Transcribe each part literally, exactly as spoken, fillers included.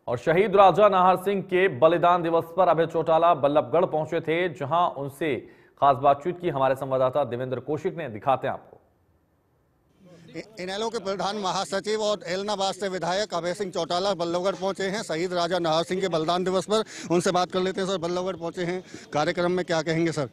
और शहीद राजा नाहर सिंह के बलिदान दिवस पर अभय चौटाला बल्लभगढ़ पहुंचे थे, जहां उनसे खास बातचीत की हमारे संवाददाता देवेंद्र कौशिक ने। दिखाते हैं आपको। इनेलो के प्रधान महासचिव और एलनाबाद से विधायक अभय सिंह चौटाला बल्लभगढ़ पहुंचे हैं शहीद राजा नाहर सिंह के बलिदान दिवस पर। उनसे बात कर लेते हैं। सर, बल्लभगढ़ पहुंचे हैं, कार्यक्रम में क्या कहेंगे सर?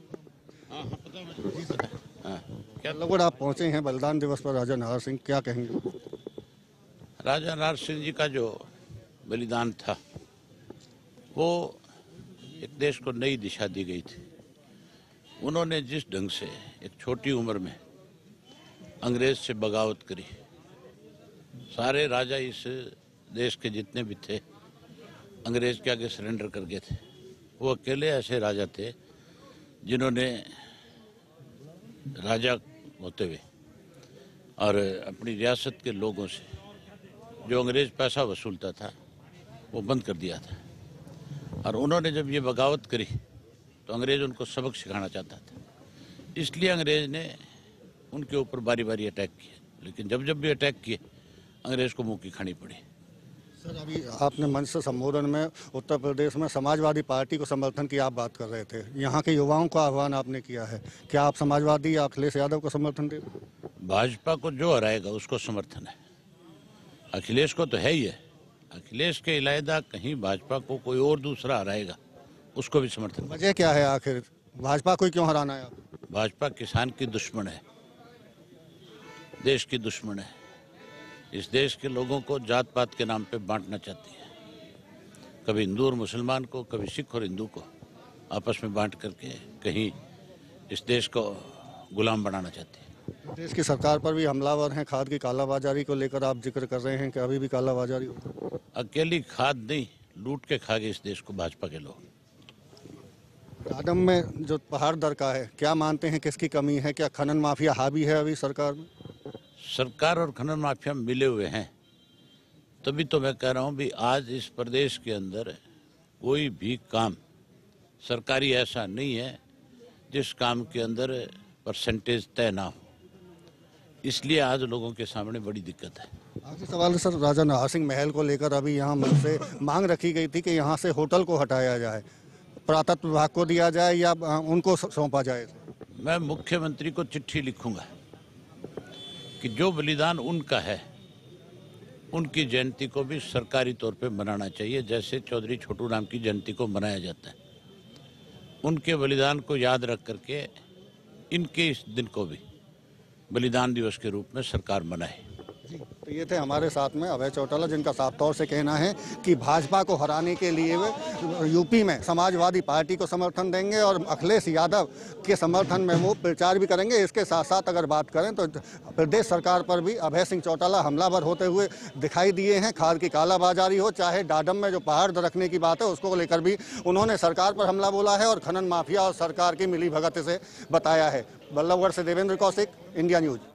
बल्लभगढ़ आप पहुंचे हैं बलिदान दिवस पर राजा नाहर सिंह, क्या कहेंगे? राजा नाहर सिंह जी का जो बलिदान था वो एक देश को नई दिशा दी गई थी। उन्होंने जिस ढंग से एक छोटी उम्र में अंग्रेज से बगावत करी, सारे राजा इस देश के जितने भी थे अंग्रेज के आगे सरेंडर कर गए थे। वो अकेले ऐसे राजा थे जिन्होंने राजा होते हुए और अपनी रियासत के लोगों से जो अंग्रेज पैसा वसूलता था वो बंद कर दिया था। और उन्होंने जब ये बगावत करी तो अंग्रेज उनको सबक सिखाना चाहता था, इसलिए अंग्रेज ने उनके ऊपर बारी बारी अटैक किए। लेकिन जब जब भी अटैक किए अंग्रेज को मुंह की खानी पड़ी। सर, अभी आपने मंच से संबोधन में उत्तर प्रदेश में समाजवादी पार्टी को समर्थन की आप बात कर रहे थे। यहाँ के युवाओं का आह्वान आपने किया है, क्या आप समाजवादी या अखिलेश यादव को समर्थन दे? भाजपा को जो हराएगा उसको समर्थन है, अखिलेश को तो है ही है। अखिलेश के इलावा कहीं भाजपा को कोई और दूसरा हराएगा उसको भी समर्थन। वजह क्या है आखिर, भाजपा को क्यों हराना है? भाजपा किसान की दुश्मन है, देश की दुश्मन है। इस देश के लोगों को जात पात के नाम पे बांटना चाहती है, कभी हिंदू और मुसलमान को, कभी सिख और हिंदू को आपस में बांट करके कहीं इस देश को गुलाम बनाना चाहती है। देश की सरकार पर भी हमलावर हैं। खाद की कालाबाजारी को लेकर आप जिक्र कर रहे हैं कि अभी भी कालाबाजारी हो। अकेली खाद नहीं, लूट के खा गए इस देश को भाजपा के लोग। डाडम में जो पहाड़ दर का है, क्या मानते हैं किसकी कमी है? क्या खनन माफिया हावी है अभी सरकार में? सरकार और खनन माफिया मिले हुए हैं, तभी तो मैं कह रहा हूँ भी आज इस प्रदेश के अंदर कोई भी काम सरकारी ऐसा नहीं है जिस काम के अंदर परसेंटेज तय ना हो। इसलिए आज लोगों के सामने बड़ी दिक्कत है। आखिरी सवाल सर, राजा नाहर सिंह महल को लेकर अभी यहाँ मन से मांग रखी गई थी कि यहाँ से होटल को हटाया जाए, पुरातत्व विभाग को दिया जाए या उनको सौंपा जाए। मैं मुख्यमंत्री को चिट्ठी लिखूंगा कि जो बलिदान उनका है उनकी जयंती को भी सरकारी तौर पे मनाना चाहिए, जैसे चौधरी छोटू राम की जयंती को मनाया जाता है। उनके बलिदान को याद रख करके इनके इस दिन को भी बलिदान दिवस के रूप में सरकार मनाए। तो ये थे हमारे साथ में अभय चौटाला, जिनका साफ तौर से कहना है कि भाजपा को हराने के लिए वे यूपी में समाजवादी पार्टी को समर्थन देंगे और अखिलेश यादव के समर्थन में वो प्रचार भी करेंगे। इसके साथ साथ अगर बात करें तो प्रदेश सरकार पर भी अभय सिंह चौटाला हमलावर होते हुए दिखाई दिए हैं। खाद की कालाबाजारी हो, चाहे डाडम में जो पहाड़ दरकने की बात है उसको लेकर भी उन्होंने सरकार पर हमला बोला है और खनन माफिया और सरकार की मिलीभगत से बताया है। बल्लभगढ़ से देवेंद्र कौशिक, इंडिया न्यूज।